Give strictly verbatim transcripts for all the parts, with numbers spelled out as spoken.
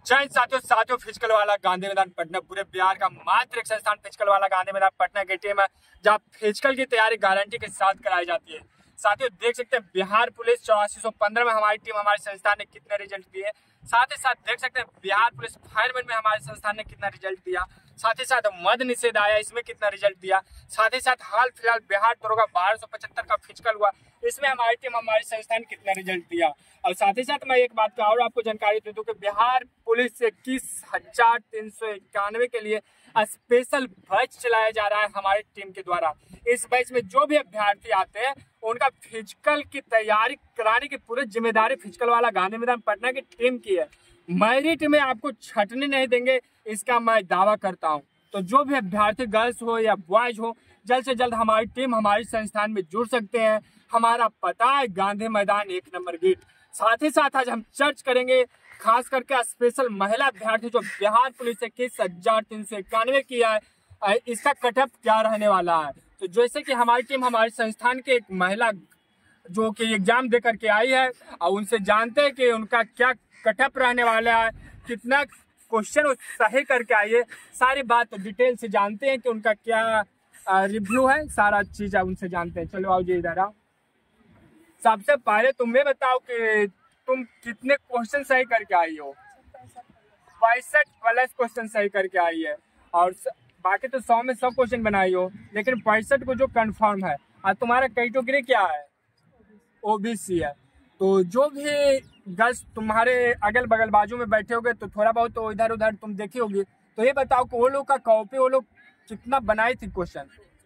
जय साथियों साथियों फिजिकल वाला गांधी मैदान पटना पूरे बिहार का मात्र एक संस्थान फिजिकल वाला गांधी मैदान पटना की टीम है जहां फिजिकल की तैयारी गारंटी के साथ कराई जाती है। साथियों देख सकते हैं बिहार पुलिस चौरासी सौ पंद्रह में हमारी टीम हमारे संस्थान ने कितने रिजल्ट दिए। साथ ही साथ देख सकते हैं बिहार पुलिस फायरमैन में हमारे संस्थान ने कितना रिजल्ट दिया। साथ ही साथ मद निषेध आया इसमें कितना रिजल्ट दिया। साथ ही साथ हाल फिलहाल बिहार दरोगा बारह सौ पचहत्तर का फिजिकल हुआ, इसमें हमारी टीम हमारे संस्थान कितना रिजल्ट दिया। और साथ ही साथ मैं एक बात का और आपको जानकारी दे दूं कि बिहार पुलिस से इक्कीस हजार तीन सौ इक्यानवे के लिए स्पेशल बैच चलाया जा रहा है हमारी टीम के द्वारा। इस बैच में जो भी अभ्यर्थी आते हैं उनका फिजिकल की तैयारी कराने की पूरी जिम्मेदारी फिजिकल वाला गांधी मैदान पटना की टीम की है। मेरिट में आपको छटने नहीं देंगे, इसका मैं दावा करता हूं। तो जो भी अभ्यर्थी गर्ल्स हो या बॉयज हो, जल्द से जल्द हमारी टीम हमारे संस्थान में जुड़ सकते हैं। हमारा पता है गांधी मैदान एक नंबर गेट। साथ ही साथ आज हम चर्च करेंगे खास करके स्पेशल महिला अभ्यर्थी जो बिहार पुलिस से इक्कीस हजार तीन सौ इक्यानवे किया है, इसका कटअप क्या रहने वाला है। तो जैसे कि हमारी टीम हमारे संस्थान के एक महिला जो कि एग्जाम दे करके आई है और उनसे जानते हैं कि उनका क्या कटअप रहने वाला है, कितना क्वेश्चन सही करके आई है, सारी बात डिटेल से जानते हैं कि उनका क्या रिव्यू है, सारा चीज उनसे जानते हैं। चलो आओ जी इधर आओ। सबसे पहले तुम्हें बताओ कि तुम कितने क्वेश्चन सही करके आई हो। पैंसठ प्लस क्वेश्चन सही करके आई है और बाकी तो सौ में सौ क्वेश्चन बनाई हो, लेकिन पैंसठ को जो कंफर्म है। और तुम्हारा कैटेगरी क्या है? ओबीसी है। तो जो भी गर्ल्स तुम्हारे अगल बगल बाजू में बैठे होगे तो थोड़ा बहुत तो इधर उधर तुम देखी होगी। तो ये बताओ कि वो लोग का कॉपी वो लोग कितना बनाई थी क्वेश्चन?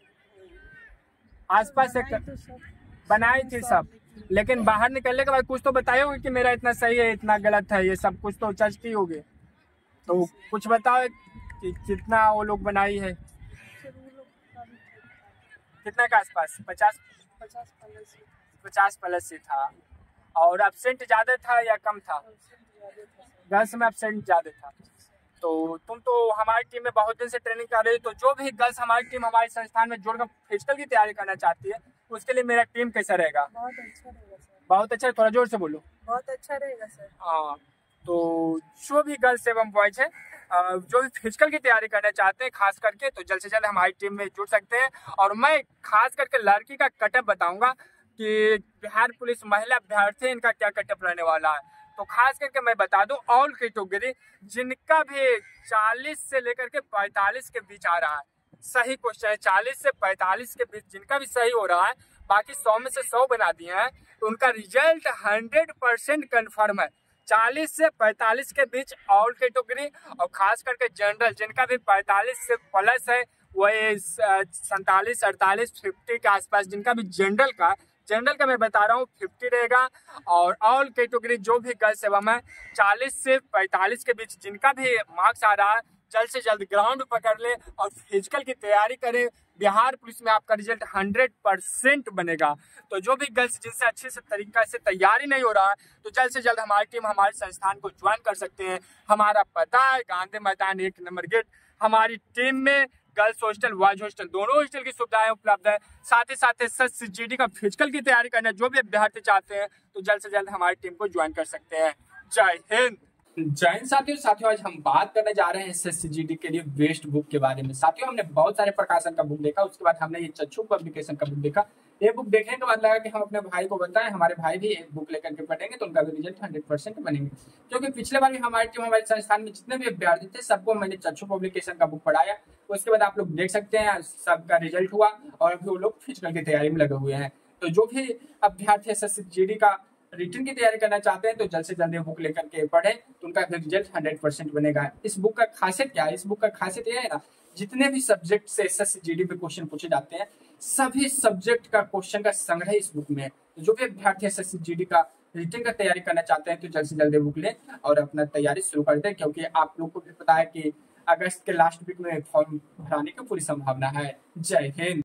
आसपास से बनाई थी सब, लेकिन बाहर निकलने के बाद कुछ तो बताए होगे कि मेरा इतना सही है इतना गलत है, ये सब कुछ तो चर्च की होगी। तो कुछ बताओ कि कितना वो लोग बनाई है, कितना का आसपास? पचास पचास प्लस से था। और एब्सेंट ज्यादा था या कम था? गर्ल्स में एब्सेंट ज्यादा था। तो तुम तो हमारी टीम में बहुत दिन से ट्रेनिंग कर रही हो, तो जो भी गर्ल्स हमारी टीम हमारे संस्थान में जुड़कर फिजिकल की तैयारी करना चाहती है उसके लिए मेरा टीम कैसा रहेगा? बहुत अच्छा रहेगा सर। बहुत अच्छा, थोड़ा जोर से बोलो। बहुत अच्छा रहेगा सर। हाँ, तो जो भी गर्ल्स एवं बॉयज है जो भी फिजिकल की तैयारी करना चाहते हैं खास करके, तो जल्द से जल्द हमारी टीम में जुड़ सकते हैं। और मैं खास करके लड़की का कटअप बताऊंगा कि बिहार पुलिस महिला अभ्यर्थी इनका क्या कटअप रहने वाला है। तो खास करके मैं बता दूं ऑल कैटेगरी जिनका भी चालीस से लेकर के पैंतालीस के बीच आ रहा है, सही क्वेश्चन है, चालीस से पैंतालीस के बीच जिनका भी सही हो रहा है, बाकी सौ में से सौ बना दिए हैं, तो उनका रिजल्ट हंड्रेड परसेंट कन्फर्म है। चालीस से पैंतालीस के बीच ऑल कैटेगरी और खास करके जनरल जिनका भी पैंतालीस से प्लस है, वही सैंतालीस अड़तालीस फिफ्टी के आसपास जिनका भी जनरल का जनरल का मैं बता रहा हूँ फिफ्टी रहेगा। और ऑल कैटेगरी जो भी गर्ल्स एवं है चालीस से पैंतालीस के बीच जिनका भी मार्क्स आ रहा है, जल्द से जल्द ग्राउंड पकड़ ले और फिजिकल की तैयारी करें। बिहार पुलिस में आपका रिजल्ट हंड्रेड परसेंट बनेगा। तो जो भी गर्ल्स जिनसे अच्छे से तरीका से तैयारी नहीं हो रहा है, तो जल्द से जल्द हमारी टीम हमारे संस्थान को ज्वाइन कर सकते हैं। हमारा पता है गांधी मैदान एक नंबर गेट। हमारी टीम में गर्ल्स हॉस्टल बॉयज हॉस्टल दोनों हॉस्टल की सुविधाएं उपलब्ध है। साथ ही साथ एस एस जी डी का फिजिकल की तैयारी करना जो भी अभ्यर्थी चाहते हैं तो जल्द से जल्द हमारी टीम को ज्वाइन कर सकते हैं। जय हिंद। जय हिंद साथियों साथियों आज हम बात करने जा रहे हैं एस एस जी डी के लिए बेस्ट बुक के बारे में। साथियों हमने बहुत सारे प्रकाशन का बुक देखा, उसके बाद हमने ये चच्चू पब्लिकेशन का बुक देखा। ये बुक देखने के बाद लगा कि हम अपने भाई को बताएं, हमारे भाई भी एक बुक लेकर के पढ़ेंगे तो उनका भी रिजल्ट हंड्रेड परसेंट बनेंगे। क्योंकि पिछले बार भी हमारी टीम हमारे संस्थान में जितने भी अभ्यर्थी थे सबको मैंने चच्चू पब्लिकेशन का बुक पढ़ाया। उसके बाद आप लोग देख सकते हैं सबका रिजल्ट हुआ और अभी वो लोग फिजिकल की तैयारी में लगे हुए हैं। तो जो भी अभ्यर्थी एस एस जी डी का रिटर्न की तैयारी करना चाहते हैं तो जल्द से जल्द बुक लेकर के पढ़े तो उनका रिजल्ट हंड्रेड परसेंट बनेगा। इस बुक का खासियत क्या है? इस बुक का खासियत यह है ना, जितने भी सब्जेक्ट से एस एस जी डी पे क्वेश्चन पूछे जाते हैं सभी सब्जेक्ट का क्वेश्चन का संग्रह इस बुक में है। तो जो भी अभ्यर्थी एस एस जी डी का रिटर्न का तैयारी करना चाहते हैं तो जल्द से जल्द बुक लें और अपना तैयारी शुरू कर दें, क्योंकि आप लोग को भी पता है कि अगस्त के लास्ट वीक में फॉर्म भराने की पूरी संभावना है। जय हिंद।